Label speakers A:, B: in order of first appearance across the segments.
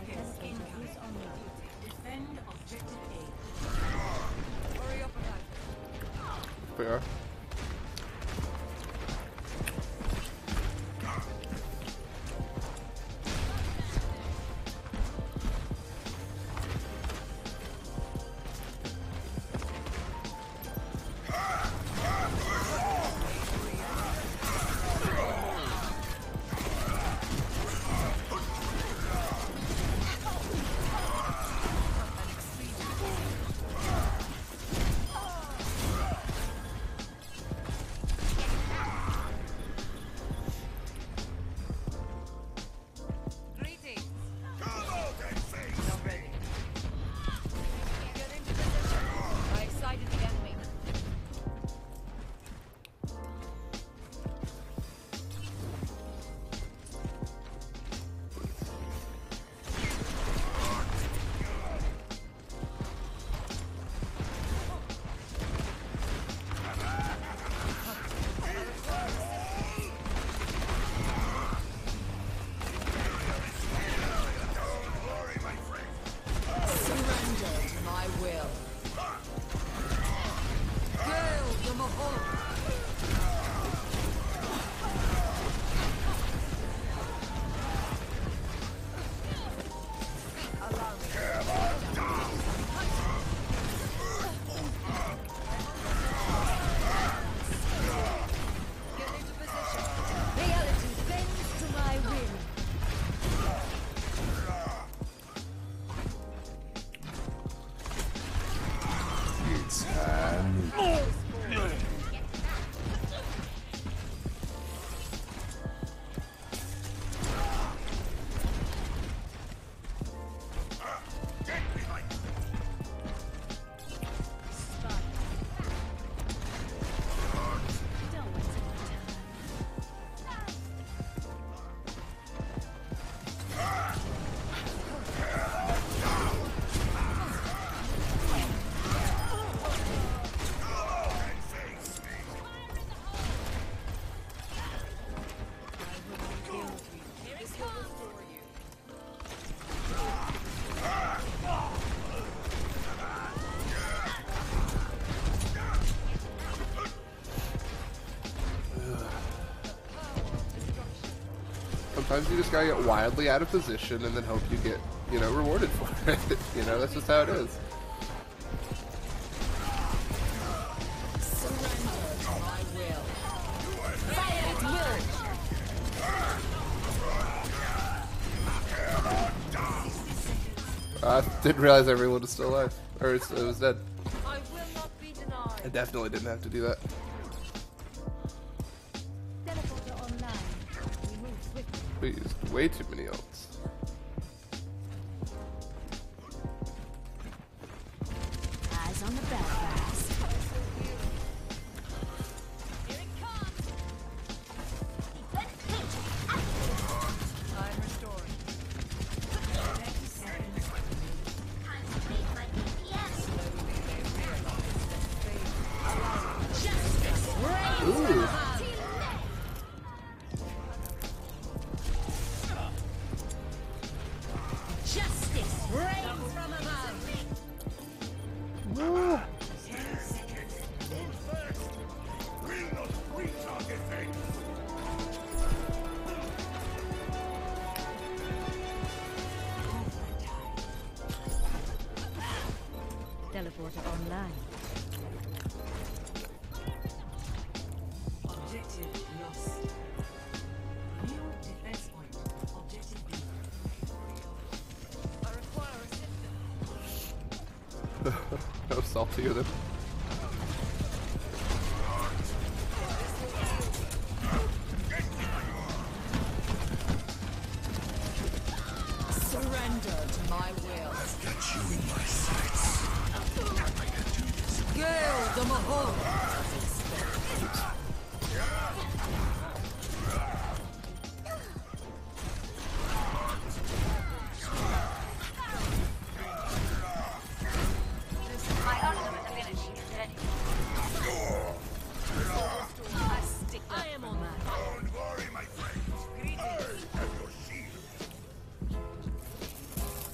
A: We are. Sometimes you just gotta get wildly out of position and then hope you get, you know, rewarded for it. You know, that's just how it is. I didn't realize everyone was still alive. Or it was dead.
B: I will not be denied.
A: I definitely didn't have to do that. We used way too many ults.
C: Eyes on the Belfast.
B: Here it comes. I'm restoring.
A: Ooh.
C: Justice reigns from above. Teleporter online.
B: Objective lost. New defense point. Objective B. I require assistance.
A: How salty are they?
B: Surrender to my will.
D: I've got you in my sights.
B: Gale the Mahal. I am on that.
D: Don't worry, my friend. I have your shield.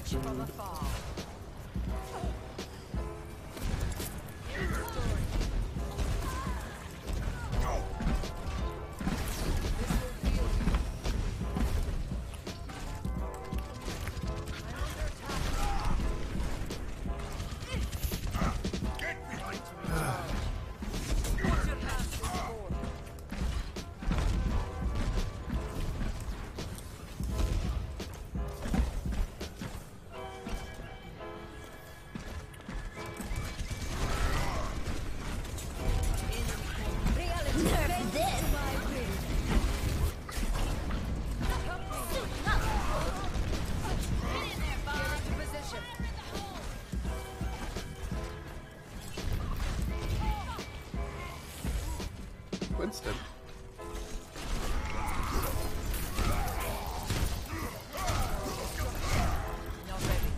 B: from afar.
A: Winston.
B: Not ready.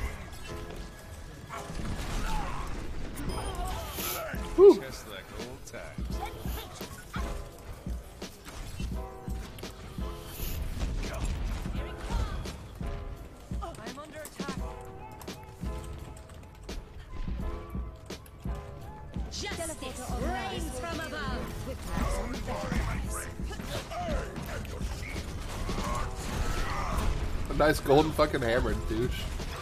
A: Whew.
D: Just like old times.
B: I'm under attack.
C: Justice reigns from above. Whiplash on the battlefield.
A: A nice golden fucking hammer, douche.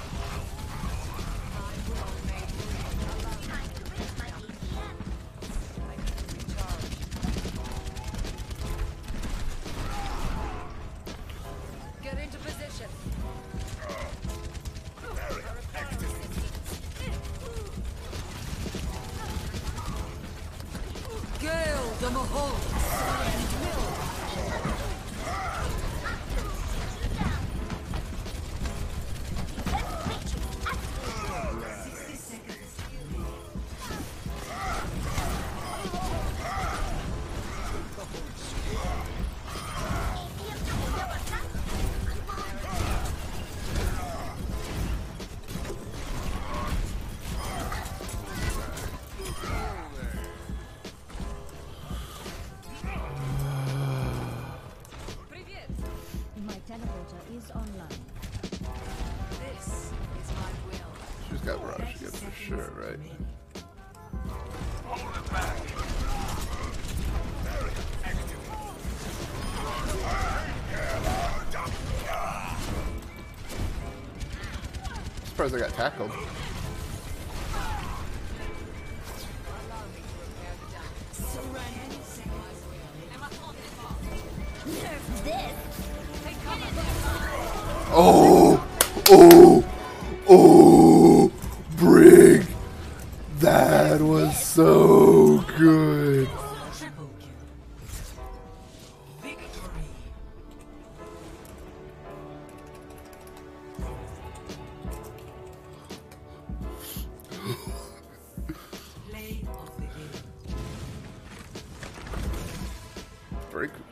B: Get into position. Gale the Mahal. Привет.
C: My teleporter is online.
B: This is my will.
A: She's got rush again for sure, right? Surprised I got tackled.
B: Allow me to repair the damage.
C: Nerf this.
A: Oh! Oh! Oh! Brig! That was so good!
B: Triple kill. Victory. Play of the game.
A: Brig